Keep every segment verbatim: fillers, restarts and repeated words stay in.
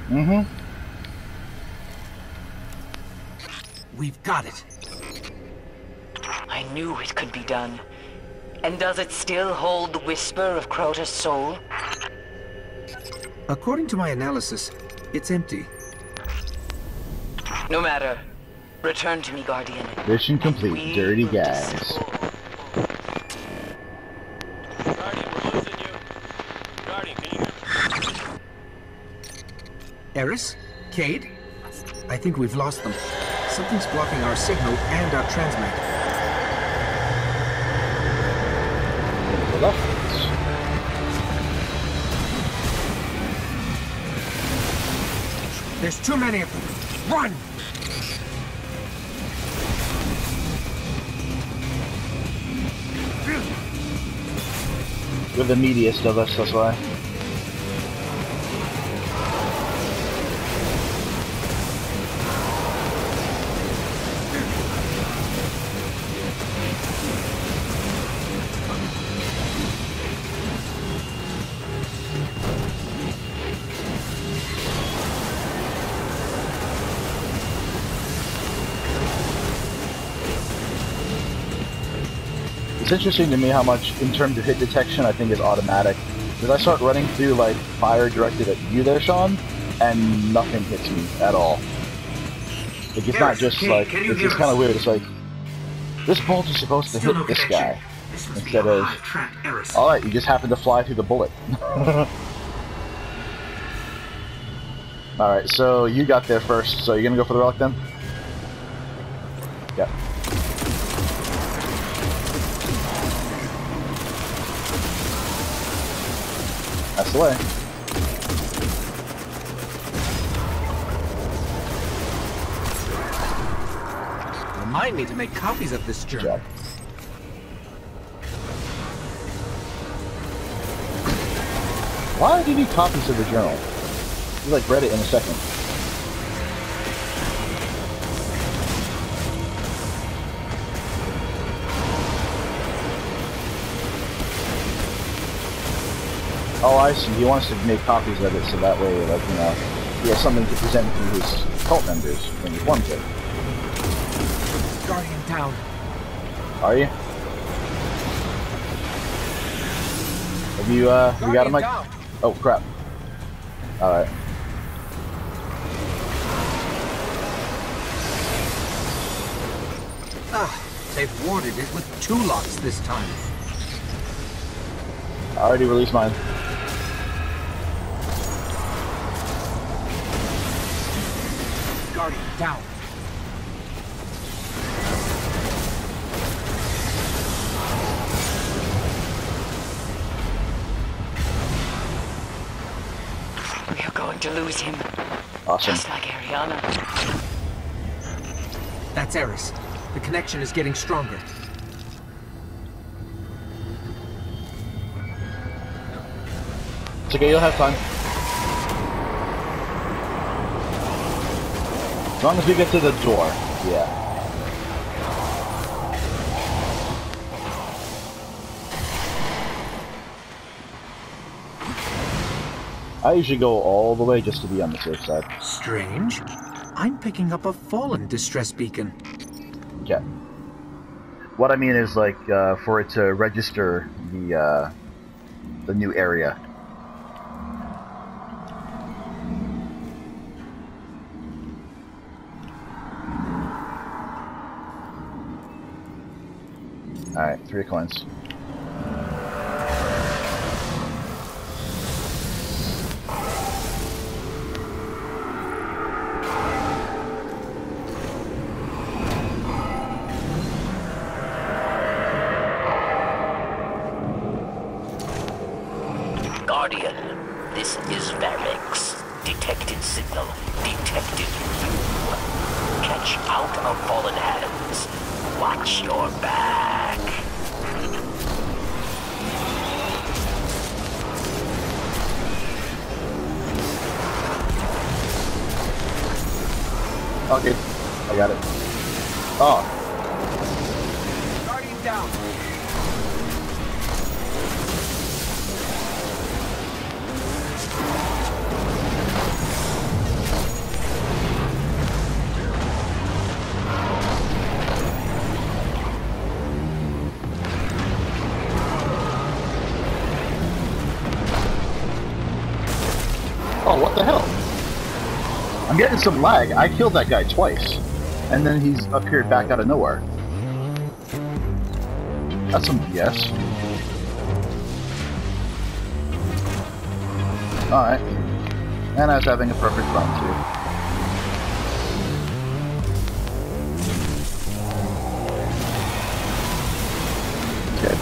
Mm-hmm. We've got it. I knew it could be done. And does it still hold the whisper of Crota's soul? According to my analysis, it's empty. No matter. Return to me, Guardian. Mission complete. Dirty guys. Guardian, we're losing you. Guardian, can you hear me? Eris? Cade? I think we've lost them. Something's blocking our signal and our transmit. There's too many of them. Run! You're the meatiest of us, that's why. It's interesting to me how much, in terms of hit detection, I think is automatic. Because I start running through, like, fire directed at you there, Sean, and nothing hits me at all. Like, it's not just, like, it's just kind of weird. It's like, this bolt is supposed to hit this guy. Instead of, alright, you just happen to fly through the bullet. Alright, so you got there first, so you're gonna go for the relic then? Yep. That's the way. Remind me to make copies of this journal. Yeah. Why do you need copies of the journal? You like read it in a second. Oh, I see. He wants to make copies of it so that way, like, you know, he has something to present to his cult members when he forms it. Guardian down. Are you? Have you, uh, you got him, Mike? Down. Oh, crap. Alright. Ah, they've warded it with two locks this time. I already released mine. Guardian down. We are going to lose him. Awesome. Just like Ariana. That's Eris. The connection is getting stronger. It's okay, you'll have time. As long as we get to the door, yeah. I usually go all the way just to be on the safe side. Strange. I'm picking up a fallen distress beacon. Yeah. What I mean is, like, uh, for it to register the, uh, the new area. Alright, three coins. Guardian, this is Varix. Detected signal. Detected you. Catch out of fallen hands. Watch your back. Okay, I got it. Oh. Guardian down. Oh, what the hell? I'm getting some lag. I killed that guy twice, and then he's appeared back out of nowhere. That's some B S. Alright. And I was having a perfect run, too. Good.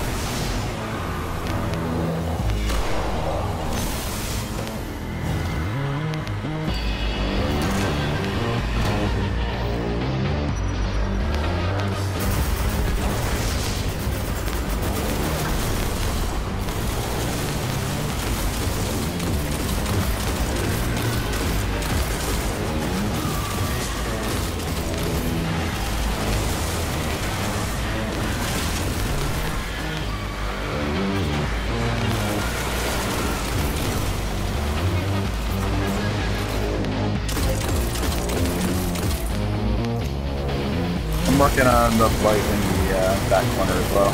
I'm working on the light in the uh, back corner as well.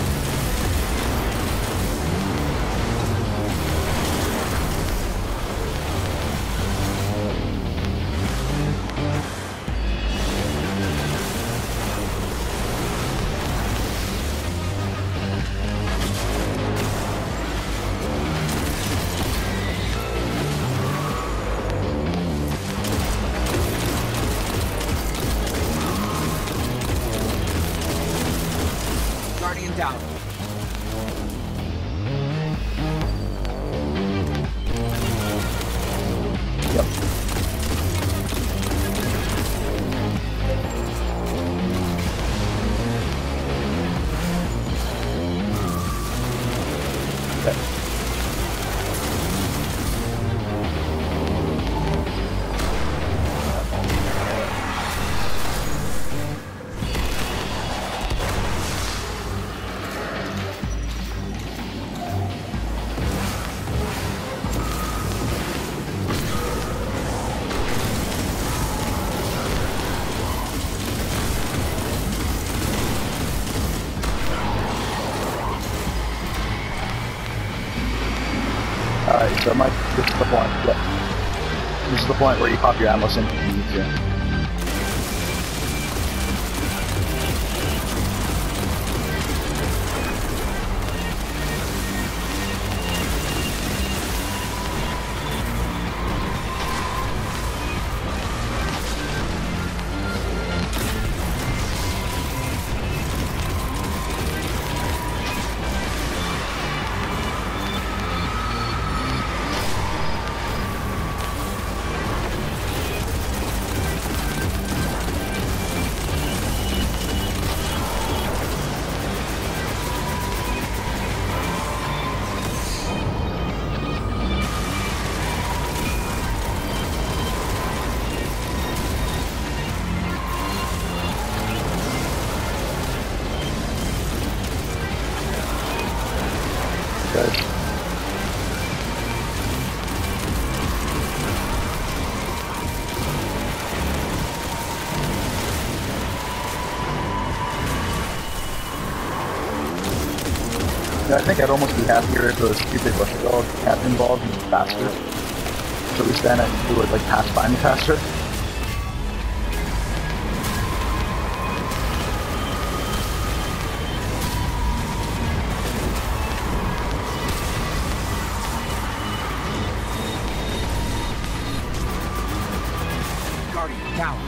Guardian down. Yep. Okay. Alright, so Mike, this is the point. Yep. This is the point where you pop your ammo in if you need to. Good. Yeah, I think I'd almost be happier if those stupid what's it called captain balls was faster. So at least then I could do it like pass by me faster. Guardian down.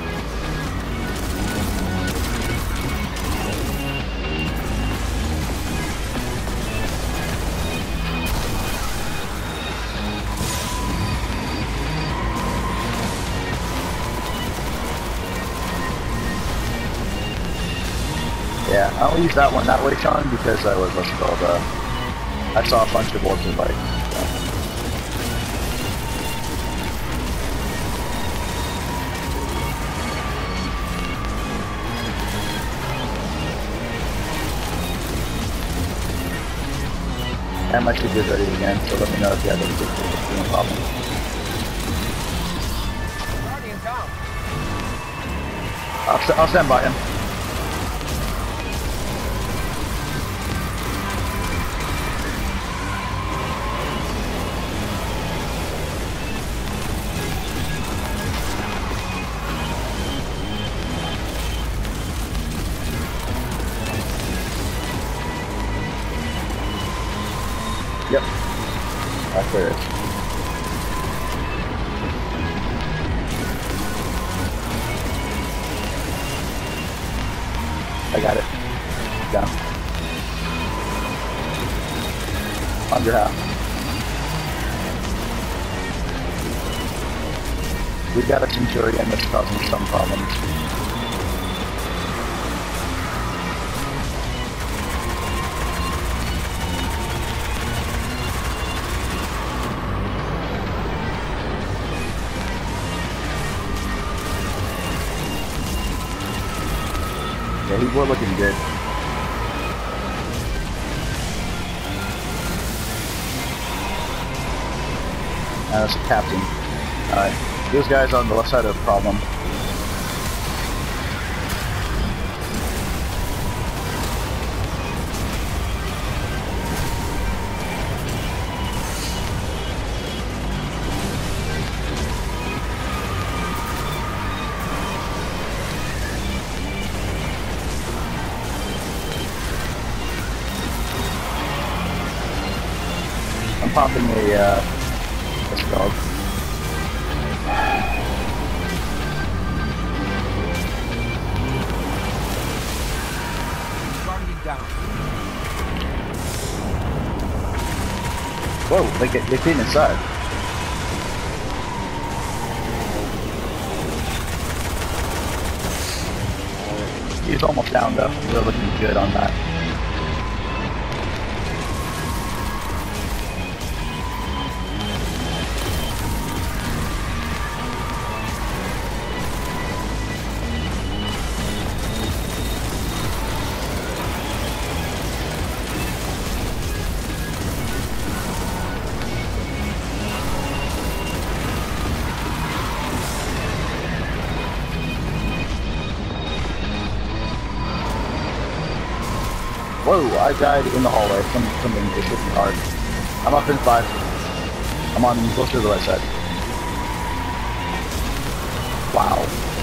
Yeah, I only use that one that way, Sean, because I was what's it called, uh, I saw a bunch of orcs with like, so. And my ship is ready again, so let me know if you have any problem. Guardian down. I'll, st I'll stand by him. clear it. I got it. Down. Under half. We got a Centurion that's causing some problems. Yeah, he, we're looking good. Uh, that's a captain. Alright, those guys on the left side are a problem. I'm popping a, uh, this dog. Guardian down. Whoa, they get, they came inside. He's almost down though. We're looking good on that. Whoa, I died in the hallway. Some, something just hit me hard. I'm up in five. I'm on close to the right side. Wow.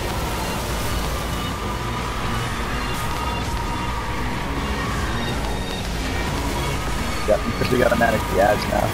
Yeah, because we got a manic the ads now.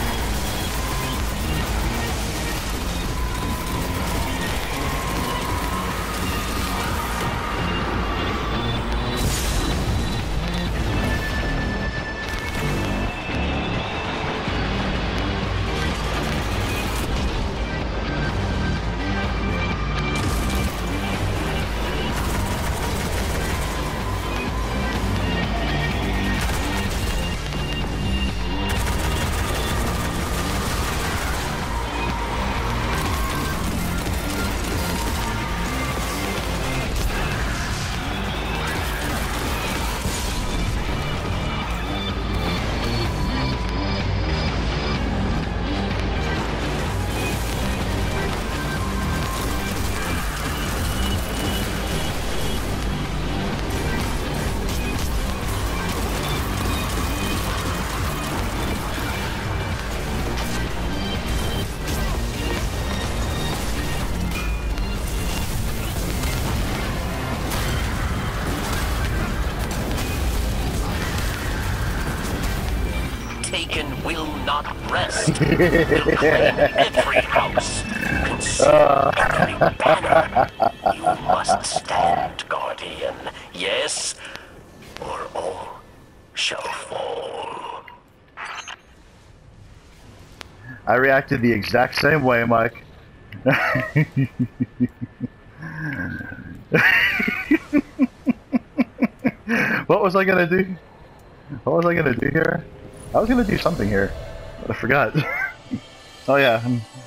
Taken will not rest. Will claim every house. Consume every banner. You must stand, Guardian. Yes, or all shall fall. I reacted the exact same way, Mike. What was I gonna do? What was I gonna do here? I was gonna do something here, but I forgot. Oh yeah.